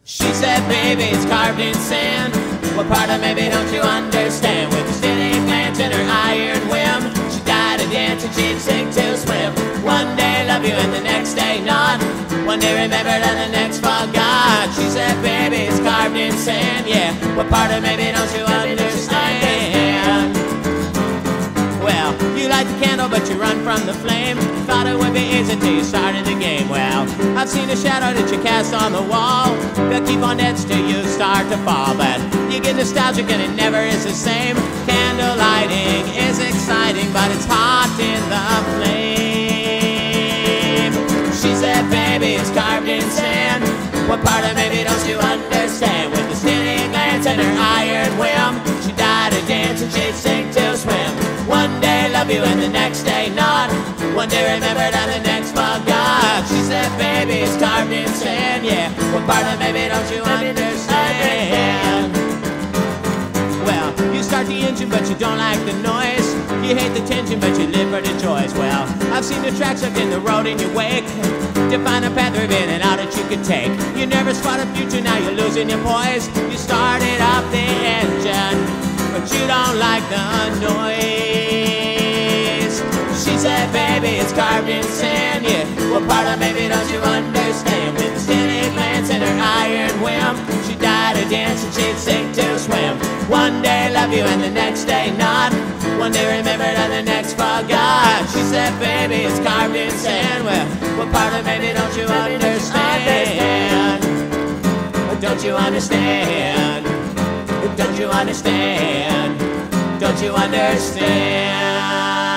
She said, baby, it's carved in sand. What part of maybe don't you understand? With a steady glance and her iron whim, she died a dance and she'd sink to swim. One day love you and the next day not. One day remembered and the next forgot. She said, baby, it's carved in sand. Yeah, what part of maybe don't you understand? Well, you light the candle but you run from the flame. Thought it would be easy till you started the game. Well, I've seen a shadow that you cast on the wall. They'll keep on edge till you start to fall. But you get nostalgic and it never is the same. Candle lighting is exciting, but it's hot in the flame. She said, baby, it's carved in sand. What part of maybe don't you understand? With a steady glance and her iron whim, she died a dance and she'd sink to swim. One day love you and the next day not. One day remembered and the next forgot. She said, baby, it's carved in sand. Yeah, what part of maybe don't you understand? Well, you start the engine but you don't like the noise. You hate the tension but you live for the joys. Well, I've seen the tracks up in the road in your wake to find a path of in and out that you could take. You never spot a future, now you're losing your poise. You started up the engine but you don't like the noise. She said, baby, it's carved in sand. Yeah, what part of maybe don't you understand? With a steady glance and her iron whim, she died a dance and she'd sink to swim. One day love you and the next day not. One day remembered and the next forgot. She said, baby, it's carved in sand. Well, what part of maybe don't you understand? Don't you understand? Don't you understand? Don't you understand?